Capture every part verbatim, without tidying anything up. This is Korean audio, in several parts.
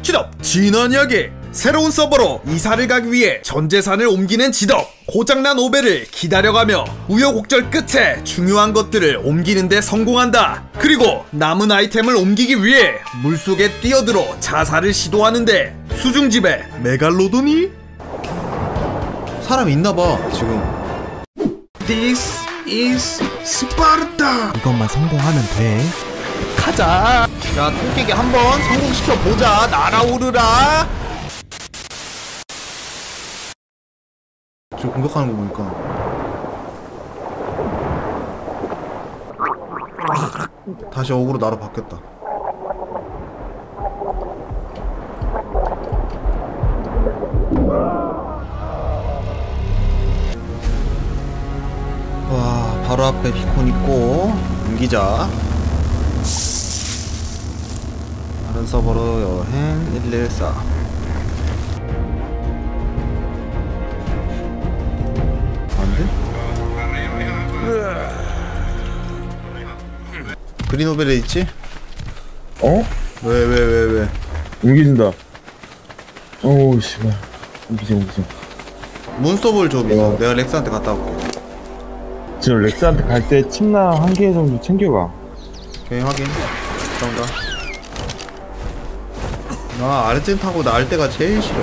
지덥 진한 이야기. 새로운 서버로 이사를 가기 위해 전 재산을 옮기는 지덥. 고장난 오베를 기다려가며 우여곡절 끝에 중요한 것들을 옮기는데 성공한다. 그리고 남은 아이템을 옮기기 위해 물속에 뛰어들어 자살을 시도하는데 수중집에 메갈로돈이? 사람 있나봐 지금. This is 스파르타. 이것만 성공하면 돼. 가자. 자, 토끼기 한번 성공시켜 보자. 날아오르라. 저 공격하는 거 보니까 다시 어그로 나로 바뀌었다. 와, 바로 앞에 비콘 있고 옮기자. 다른 서버로 여행 일일사. 안돼? 그린오벨에 있지? 어? 왜 왜 왜 왜? 옮기진다. 어우 씨발. 옮기지 옮기지. 문서볼 줘 민서. 어. 내가 렉스한테 갔다 올게. 지금 렉스한테 갈 때 침낭 한 개 정도 챙겨가. 오케이 확인. 그런가? 나 아르젠 타고 날 때가 제일 싫어.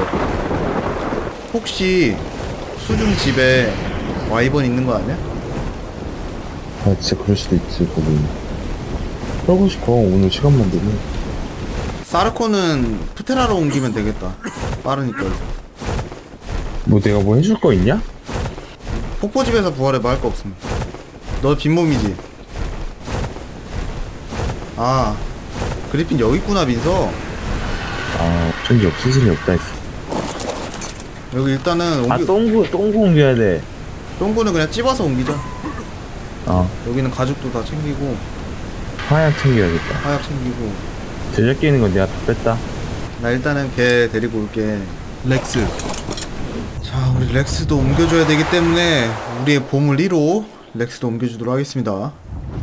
혹시 수중 집에 와이번 있는 거 아니야? 아 진짜 그럴 수도 있지 거기. 하고 싶어 오늘 시간만 되면. 사르코는 프테라로 옮기면 되겠다. 빠르니까. 뭐 내가 뭐 해줄 거 있냐? 폭포집에서 부활해봐. 할 거 없으면. 너 빈몸이지? 아 그리핀 여기 있구나 민서. 아 어쩐지 없을 일이 없다 했어. 여기 일단은 옮기... 아 똥구 똥구 옮겨야 돼. 똥구는 그냥 찝어서 옮기자. 어 여기는 가죽도 다 챙기고 화약 챙겨야겠다. 화약 챙기고. 제작기 있는 건 내가 다 뺐다. 나 일단은 걔 데리고 올게. 렉스. 자 우리 렉스도 옮겨줘야 되기 때문에 우리의 보물 일 호 렉스도 옮겨주도록 하겠습니다.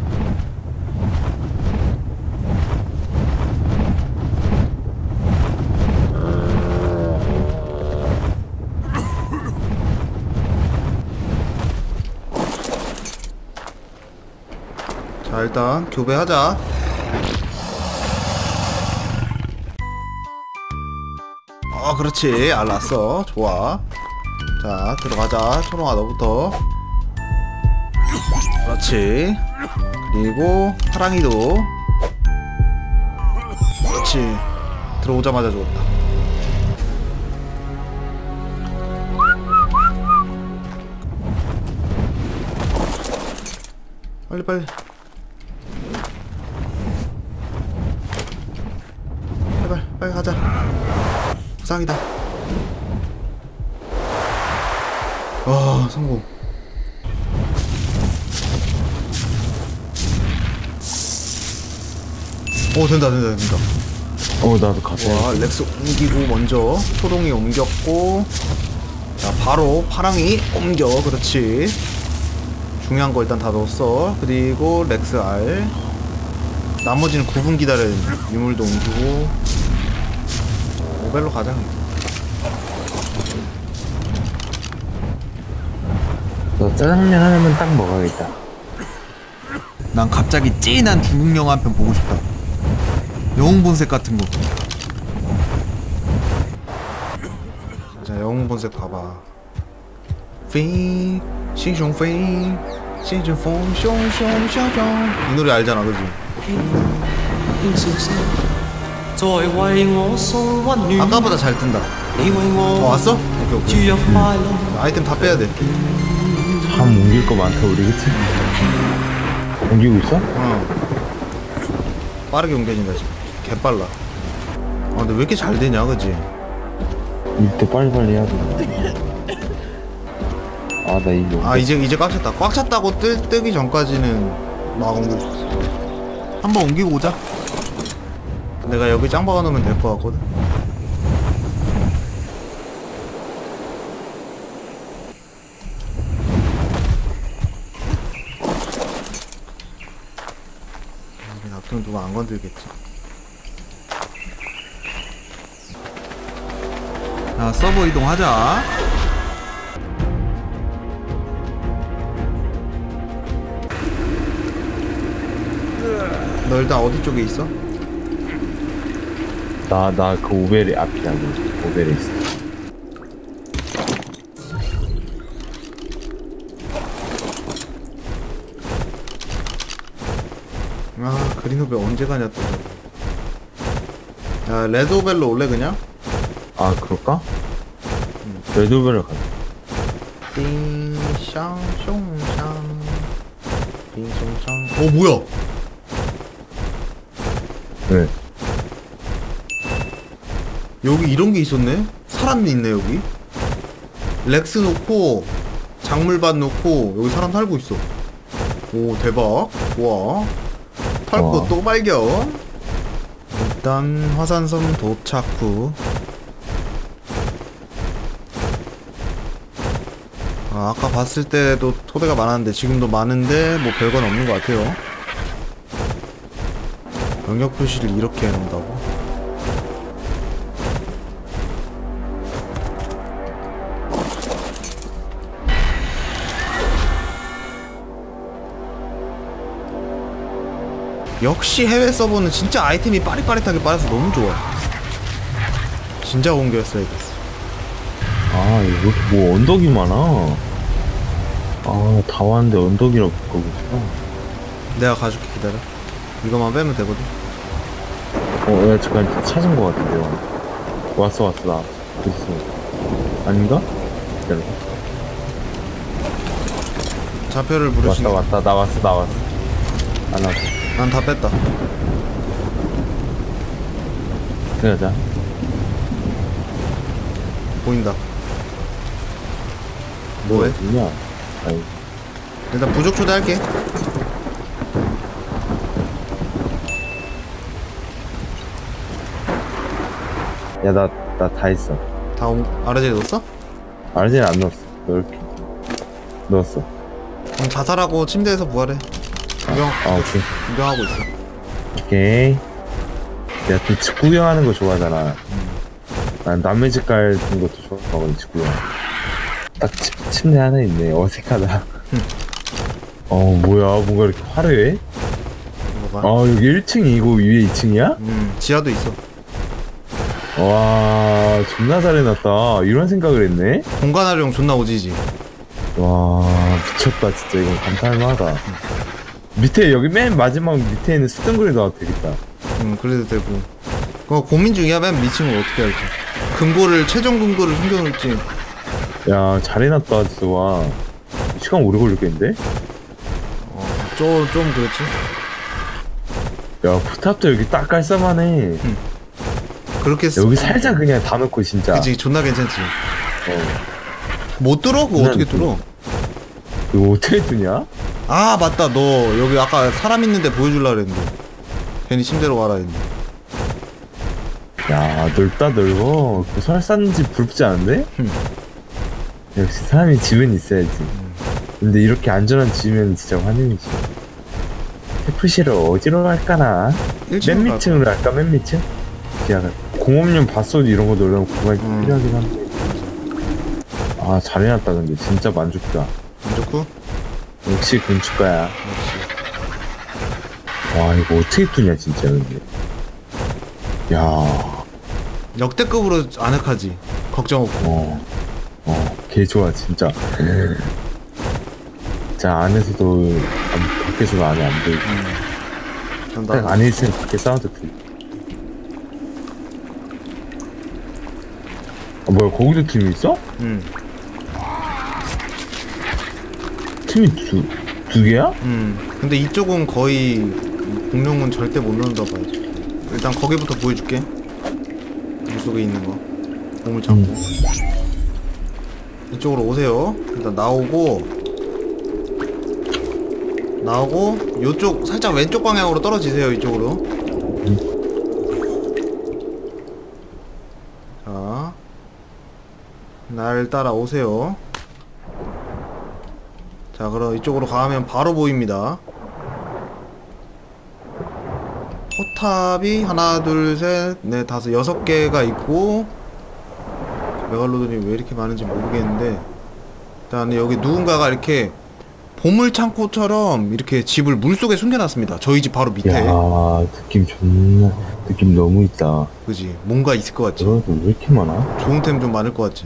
자 일단 교배하자. 어 그렇지. 알았어. 좋아. 자 들어가자. 초롱아 너부터. 그렇지. 그리고 파랑이도. 그렇지. 들어오자마자 죽었다. 빨리 빨리. 빨리 빨리 가자. 부상이다. 와 성공. 오 된다 된다 된다. 어 나도 가자. 와 렉스 옮기고 먼저 초롱이 옮겼고. 자 바로 파랑이 옮겨. 그렇지. 중요한 거 일단 다 넣었어. 그리고 렉스 R. 나머지는 구 분 기다려야 된다. 유물도 옮기고. 오벨로 가자. 너 짜장면 하나만 딱 먹어야겠다. 난 갑자기 찐한 중국 영화 한 편 보고 싶다. 영웅본색 같은 거. 자 영웅본색 봐봐. 핑 싱숑핑 싱숑퐁 숑숑숑숑. 이 노래 알잖아 그지? 아까보다 잘 뜬다. 어 왔어? 오케이 오케이. 아이템 다 빼야 돼. 참 옮길 거 많다 우리 그치? 옮기고 있어? 어 빠르게 옮겨진다 지금. 개빨라. 아 근데 왜 이렇게 잘 되냐 그지? 일도 빨리빨리 해야 돼. 아 나 이거 아 이제 이제 꽉 찼다. 꽉 찼다고 뜨, 뜨기 전까지는 막 옮길 수 있어. 한번 옮기고 오자. 내가 여기 짱 박아놓으면 될 것 같거든. 여기 놔두면 누가 안 건들겠지. 자, 서버 이동하자. 너 일단 어디 쪽에 있어? 나, 나 그 오베레 앞이야, 오베레 있어. 아, 그린오벨 언제 가냐 또. 야, 레드오벨로 올래 그냥? 아, 그럴까? 응. 레드오베를 가자. 띵샹숑샹 띵숑샹. 어, 뭐야? 왜? 여기 이런 게 있었네? 사람이 있네 여기. 렉스 놓고 작물밭 놓고 여기 사람 살고 있어. 오, 대박. 좋아. 털 거 또 발견. 일단 화산섬 도착 후. 아, 아까 봤을 때도 토대가 많았는데 지금도 많은데 뭐 별건 없는 것 같아요. 영역 표시를 이렇게 해놓는다고? 역시 해외 서버는 진짜 아이템이 빠릿빠릿하게 빠져서 너무 좋아. 진짜 옮겼어야겠어. 아, 이거 뭐 언덕이 많아. 아, 다 왔는데 언덕이라고 거고 있어. 내가 가줄게, 기다려. 이거만 빼면 되거든. 어, 야, 잠깐 찾은 거 같은데. 왔어, 왔어, 나. 있어. 아닌가? 기다려. 좌표를 부르시네. 왔다, 왔다, 나 왔어, 나 왔어. 안 왔어. 난 다 뺐다. 그러자. 보인다. 뭐해? 뭐냐? 아니. 일단 부족 초대할게. 야, 나, 나 다 했어. 다 온, 아르제리 넣었어? 아르제리 안 넣었어. 넣을게. 넣었어. 그럼 자살하고 침대에서 부활해. 구경, 아, 오케이. 구경하고 있어. 오케이. 내가 또 집 구경하는 거 좋아하잖아. 난 남의 집 가는 것도 좋아하거든, 집 구경. 딱 집, 침대 하나 있네. 어색하다. 어, 뭐야. 뭔가 이렇게 화려해? 뭐가? 아, 여기 일 층이고 위에 이 층이야? 음, 지하도 있어. 와, 존나 잘 해놨다. 이런 생각을 했네? 공간 활용 존나 오지지. 와, 미쳤다. 진짜 이건 감탄할만하다. 밑에, 여기 맨 마지막 밑에 있는 숫등그리 나와도 되겠다. 음, 그래도 되고. 그거 고민 중이야. 맨 밑층을 어떻게 할지. 금고를, 최종 금고를 숨겨놓을지. 야, 잘 해놨다. 진짜 와. 시간 오래 걸렸겠는데? 어, 좀, 좀 그렇지. 야, 포탑도 여기 딱 깔쌈하네. 음. 그렇게 쓰... 여기 살짝 그냥 다 넣고 진짜. 그치, 존나 괜찮지. 어. 못 뚫어? 그거 어떻게 뚫어? 이거 어떻게 뜨냐? 아, 맞다. 너 여기 아까 사람 있는데 보여줄라 그랬는데. 괜히 침대로 와라 했는데. 야, 넓다 넓어. 그 설산지 부럽지 않은데? 음. 역시 사람이 집은 있어야지. 음. 근데 이렇게 안전한 집이면 진짜 환영이지. 캐프시를 어디로 할까나? 맨 밑층으로 할까? 맨 밑층? 지하가 공업용 밭소리 이런 거 넣으려면 공간이 좀 음. 필요하긴 한데. 아, 잘 해놨다. 근데 진짜 만족다. 만족구? 역시 건축가야. 역시. 와, 이거 어떻게 뚫냐 진짜. 근데 야, 역대급으로 아늑하지. 걱정 없고. 어, 어, 개 좋아 진짜. 자, 안에서도 안, 밖에서도 안에 안 보이고. 음. 딱 안에 있으면 밖에 사운드 들려. 아, 뭐야, 거기도 팀이 있어? 응. 팀이 두, 두 개야? 음. 근데 이쪽은 거의 공룡은 절대 못 넣는다 봐야지. 일단 거기부터 보여줄게. 물속에 있는 거. 보물 창고. 음. 이쪽으로 오세요. 일단 나오고 나오고 요쪽 살짝 왼쪽 방향으로 떨어지세요. 이쪽으로. 음. 자, 날 따라오세요. 자, 그럼 이쪽으로 가면 바로 보입니다. 포탑이 하나, 둘, 셋, 넷, 다섯, 여섯 개가 있고 메갈로돈이 왜 이렇게 많은지 모르겠는데 일단 여기 누군가가 이렇게 보물 창고처럼 이렇게 집을 물속에 숨겨놨습니다. 저희 집 바로 밑에. 야, 느낌 존나 느낌 너무 있다. 그지? 뭔가 있을 것 같지? 여러분들 왜 이렇게 많아? 좋은 템 좀 많을 것 같지?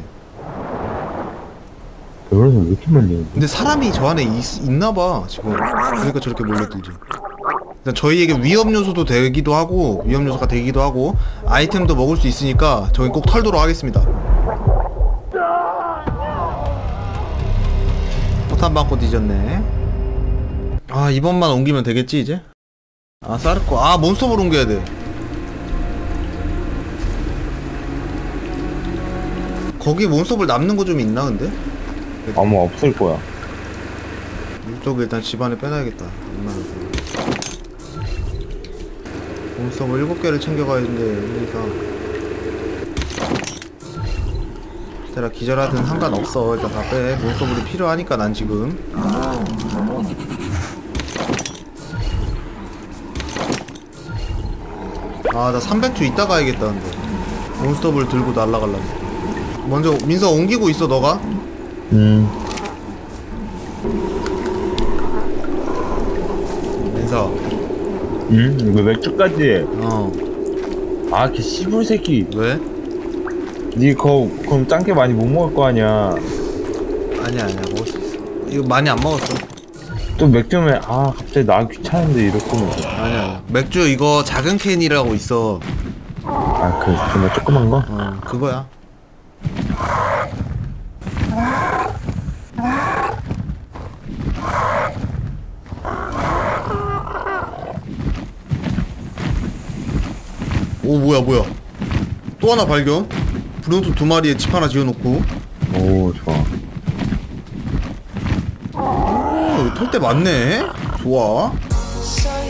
여러분들 왜 이렇게 많니? 근데 사람이 저 안에 있, 있나봐 지금. 그러니까 저렇게 몰려들지. 일단 저희에게 위험 요소도 되기도 하고 위험 요소가 되기도 하고 아이템도 먹을 수 있으니까 저희 꼭 털도록 하겠습니다. 포탄 받고 뒤졌네. 아 이번만 옮기면 되겠지 이제? 아 사르코 아 몬스터볼 옮겨야 돼. 거기 몬스터볼 남는 거 좀 있나 근데? 아마 없을 거야. 이쪽 일단 집안에 빼놔야겠다. 몬스터볼 일곱 개를 챙겨가야 되는데 여기가 얘들아 기절하든 상관없어. 일단 다 빼. 몬스터볼이 필요하니까 난 지금. 아 나 삼백 주 있다 가야겠다 근데 몬스터볼 들고 날라가려면. 먼저 민서 옮기고 있어 너가. 음. 민서. 음? 이거 맥주까지. 어. 아, 걔 씨불 새끼. 왜? 니 거 그럼 짱게 많이 못 먹을 거 아니야. 아니야 아니야 먹을 수 있어. 이거 많이 안 먹었어. 또 맥주면 아 갑자기 나 귀찮은데 이럴 거면. 아니야 아니야. 맥주 이거 작은 캔이라고 있어. 아, 그 정말 조그만 거? 어 그거야. 오 뭐야 뭐야 또 하나 발견. 브론토 두 마리에 집 하나 지어놓고. 오, 좋아. 오 털 때 많네. 좋아.